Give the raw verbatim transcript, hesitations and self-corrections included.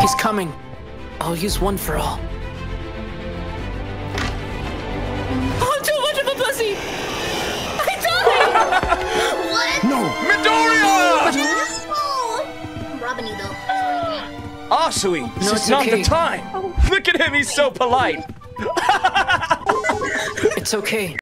He's coming. I'll use one for all. Oh, too much of a pussy! I died! What? No! Midoriya! No! I'm robbing you though. Asui, this No, is it's not okay. the time. Look at him, he's so polite. It's okay.